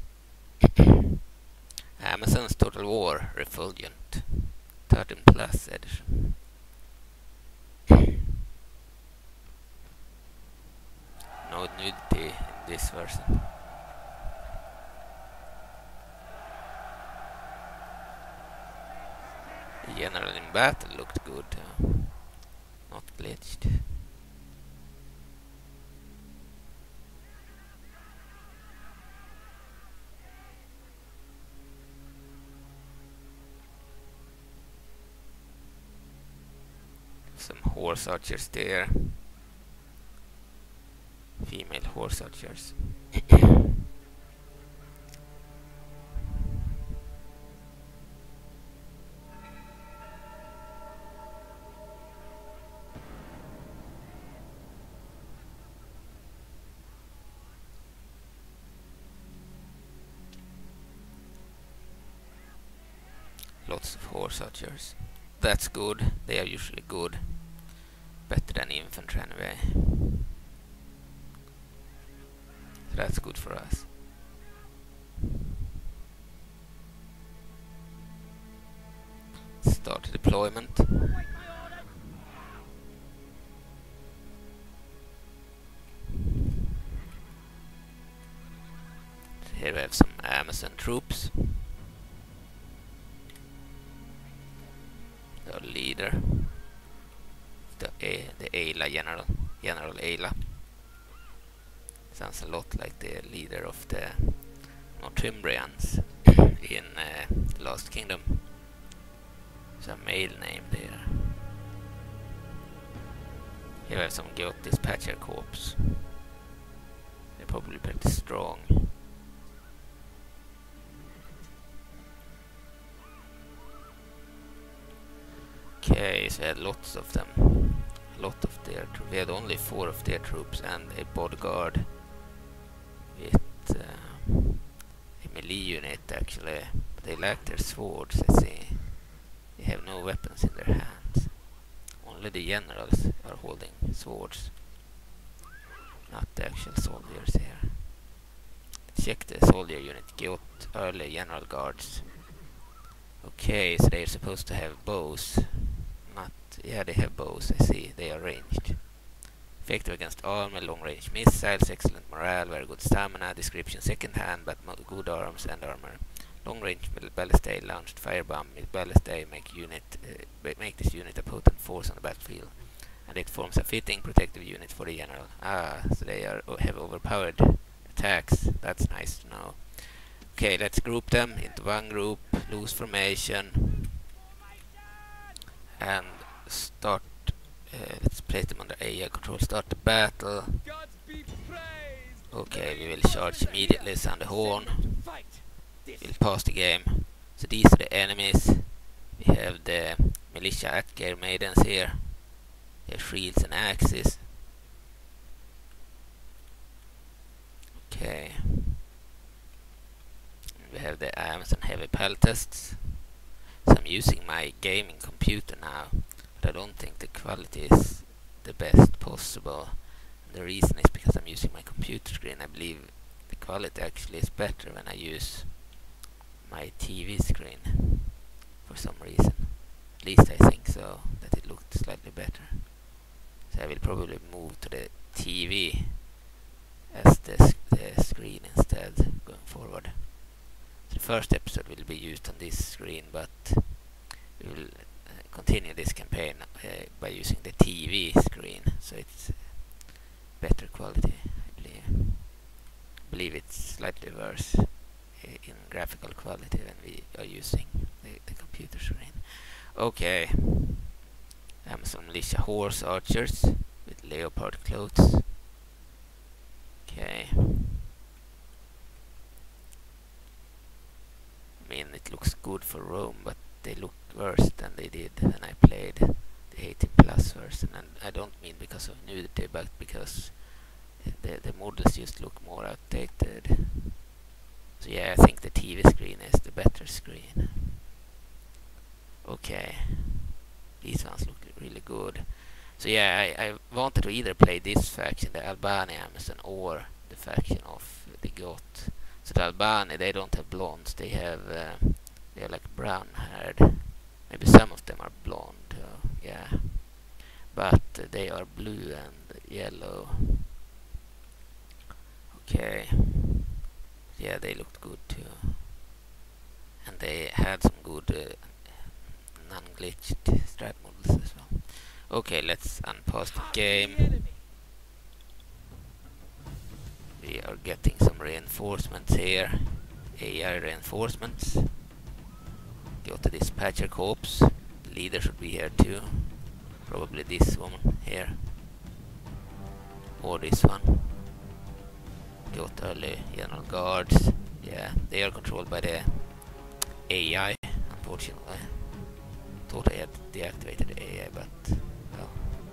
Amazon's Total War, Refulgent, thirteen plus edition. No nudity in this version. The general in battle looked good, uh, not glitched. Some horse archers there. Female horse archers. Lots of horse archers. That's good. They are usually good. Better than infantry anyway. So that's good for us. Start deployment. Here we have some Amazon troops. The leader, the A, the Ayla general, General Ayla. Sounds a lot like the leader of the Northumbrians in uh, the Last Kingdom. There's a male name there. Here we have some Geothe dispatcher corps. They're probably pretty strong. Okay, so we had lots of them. A lot of their troops. We had only four of their troops and a bodyguard with uh, a melee unit actually. But they lack their swords, I see. They have no weapons in their hands. Only the generals are holding swords. Not the actual soldiers here. Check the soldier unit. Geothe early general guards. Okay, so they're supposed to have bows. Not, yeah, they have bows, I see. They are ranged. Effective against armor, long range missiles, excellent morale, very good stamina, description second hand, but good arms and armor. Long range ballistae launched firebomb with ballistae make unit uh, make this unit a potent force on the battlefield, and it forms a fitting protective unit for the general. Ah, so they are have overpowered attacks. That's nice to know. Okay, let's group them into one group, loose formation, and start. Uh, let's place them under A I control. Start the battle. Okay, we will charge immediately. Sound the horn. We'll pause the game. So these are the enemies. We have the militia Atgeir maidens here. They have shields and axes. Okay. We have the Amazon heavy peltasts. So I'm using my gaming computer now, but I don't think the quality is the best possible. And the reason is because I'm using my computer screen. I believe the quality actually is better when I use my T V screen for some reason. At least I think so, that it looked slightly better. So I will probably move to the T V as the, the screen instead going forward. first episode will be used on this screen, but we will uh, continue this campaign uh, by using the T V screen, so it's better quality. I believe, I believe it's slightly worse uh, in graphical quality when we are using the, the computer screen. Okay, Amazon militia horse archers with leopard clothes. Okay. I mean, it looks good for Rome, but they look worse than they did when I played the eighteen plus version. And I don't mean because of nudity, but because the, the models just look more outdated. So yeah, I think the T V screen is the better screen. Okay. These ones look really good. So yeah, I, I wanted to either play this faction, the Albani Amazon, or the faction of the Geothe. So the Albani, they don't have blondes, they have uh, they are like brown haired. Maybe some of them are blonde, uh, yeah. But uh, they are blue and yellow. Okay. Yeah, they looked good too. And they had some good uh, non-glitched strat models as well. Okay, let's unpause the game. We are getting some reinforcements here. A I reinforcements. Go to dispatcher corps. The leader should be here too. Probably this woman here. Or this one. Go to early general guards. Yeah, they are controlled by the A I, unfortunately. Thought I had deactivated the A I, but well.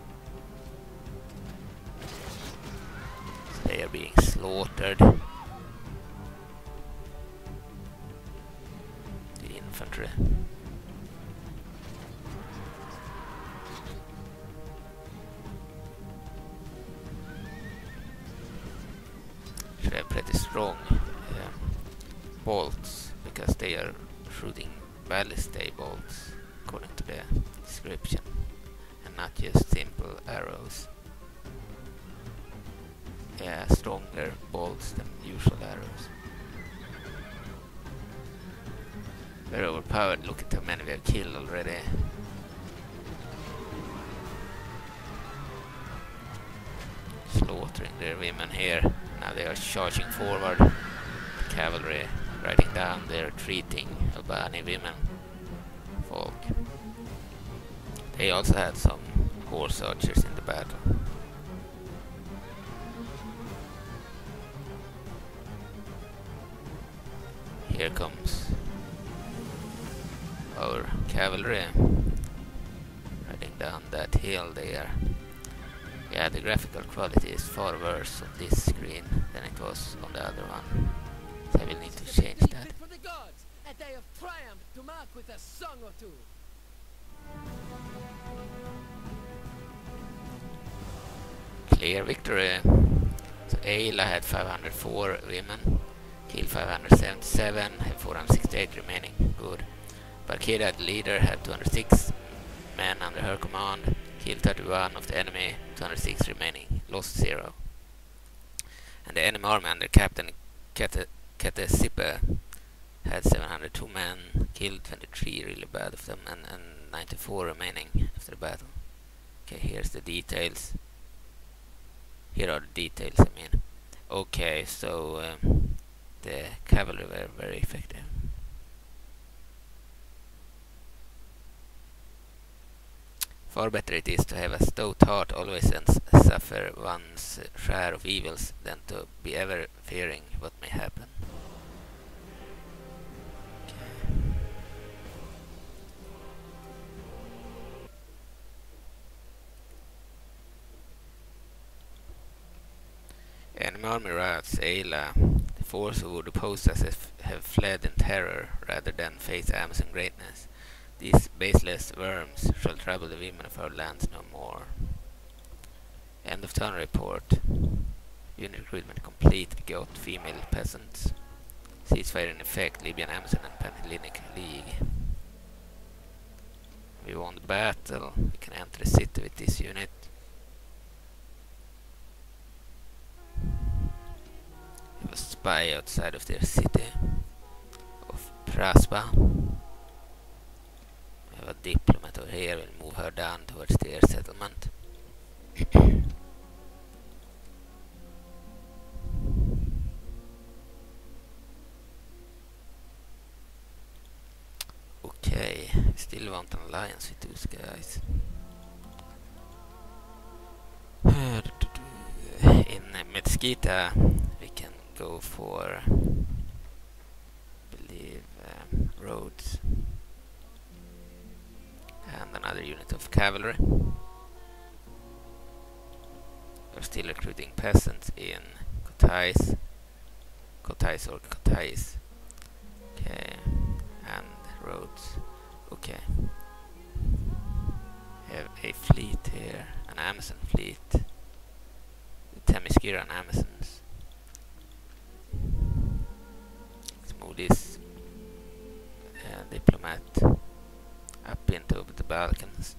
So they are being slaughtered. The infantry. Should have pretty strong um, bolts, because they are shooting ballistic bolts according to the description, and not just simple arrows. Yeah, stronger bolts than usual arrows. Very overpowered. Look at how many we have killed already. Slaughtering their women here. Now they are charging forward. The cavalry riding down their retreating Albani women. Folk. They also had some horse archers in the battle. Here comes our cavalry riding down that hill there. Yeah, the graphical quality is far worse on this screen than it was on the other one. So I will need to change that.
For the gods, a day of triumph to mark with a song or two.
Clear victory. So Ayla had five hundred four women, killed five hundred seventy-seven, had four hundred sixty-eight remaining. Good. Valkyria, the leader, had two hundred six men under her command, killed thirty-one of the enemy, two hundred six remaining, lost zero. And the enemy army under Captain Ketesippe had seven hundred two men, killed twenty-three, really bad of them, and, and ninety-four remaining after the battle. Okay, here's the details. Here are the details, I mean. Okay, so um, the cavalry were very effective. Far better it is to have a stout heart always and suffer one's share of evils than to be ever fearing what may happen. Enemy army riots Ayla. The force who would oppose us have fled in terror rather than face Amazon greatness. These baseless worms shall trouble the women of our lands no more. End of turn report. Unit recruitment complete. Geothe female peasants. Ceasefire in effect. Libyan Amazon and Panhellenic League. We won the battle. We can enter the city with this unit. We have a spy outside of their city of Trasba. We have a diplomat over here. We'll move her down towards their settlement. Okay, we still want an alliance with those guys. In Mesquita, we can go for, I believe, um, roads and another unit of cavalry. We're still recruiting peasants in Kotais, Kotais or Kotais. Okay, and roads. Okay, we have a fleet here, an Amazon fleet. Themyscira Amazons. Let's move this uh, diplomat up into the Balkans.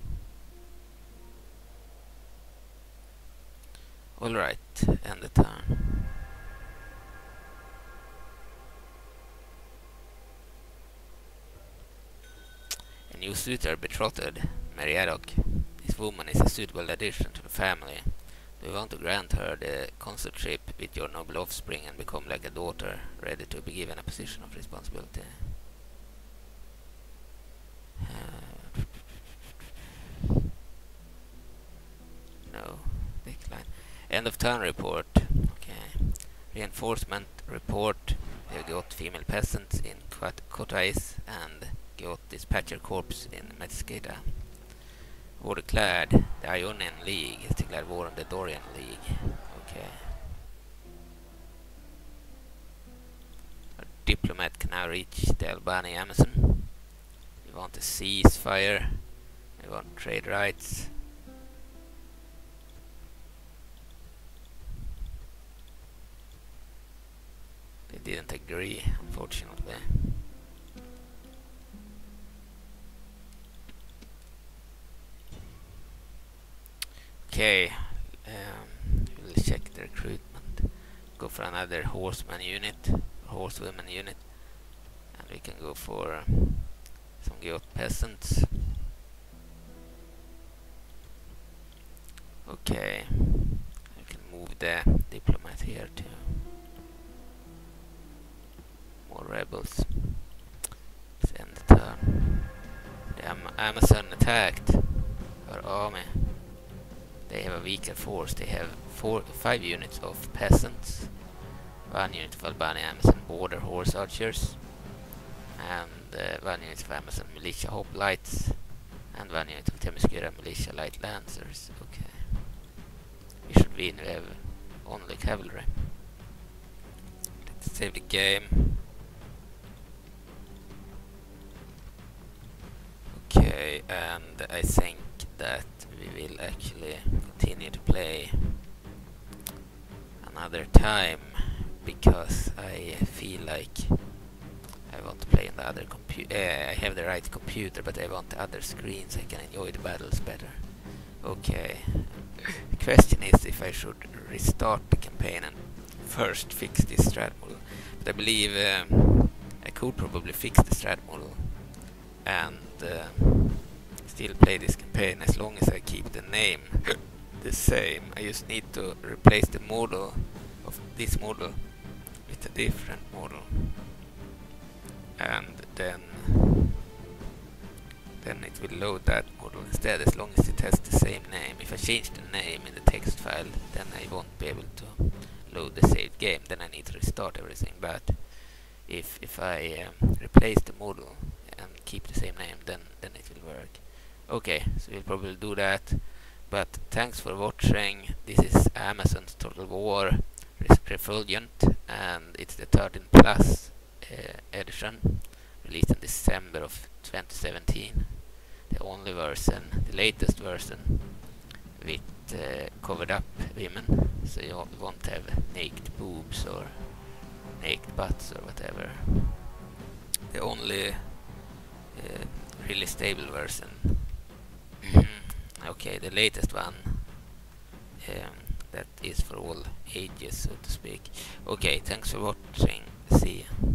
Alright, end the turn. A new suitor betrothed, Meriadoc. This woman is a suitable addition to the family. We want to grant her the consulship with your noble offspring and become like a daughter, ready to be given a position of responsibility. Uh, no, decline. End of turn report. Okay. Reinforcement report. We have got female peasants in Kotais and got dispatcher corps in Mesquita. War declared. The Ionian League has declared war on the Dorian League. Okay. Our diplomat can now reach the Albani Amazon. We want a ceasefire. We want trade rights. They didn't agree, unfortunately. Okay, um, we'll check the recruitment. Go for another horseman unit, horsewoman unit, and we can go for uh, some Geothe peasants. Okay, we can move the diplomat here to more rebels. Let's end the turn. The Am Amazon attacked our army. They have a weaker force. They have four, five units of peasants, one unit of Albania Amazon border horse archers, and uh, one unit of Amazon militia hoplites, and one unit of Themyscira militia light lancers. Okay, we should win. We have only cavalry. Let's save the game. Okay, and I think that we will actually continue to play another time because I feel like I want to play in the other computer. Uh, I have the right computer, but I want the other screen so I can enjoy the battles better. Okay. The question is if I should restart the campaign and first fix this strat model. But I believe um, I could probably fix the strat model and uh, still play this campaign as long as I keep the name the same. I just need to replace the model of this model with a different model, and then then it will load that model instead as long as it has the same name. If I change the name in the text file, then I won't be able to load the saved game. Then I need to restart everything. But if if I um, replace the model and keep the same name, then then it will work. Okay, so we'll probably do that. But thanks for watching. This is Amazon's Total War Refulgent, and it's the thirteen plus uh, edition, released in December of twenty seventeen. The only version, the latest version, with uh, covered up women, so you won't have naked boobs or naked butts or whatever. The only uh, really stable version. Okay, the latest one um, that is for all ages, so to speak. Okay, thanks for watching. See ya.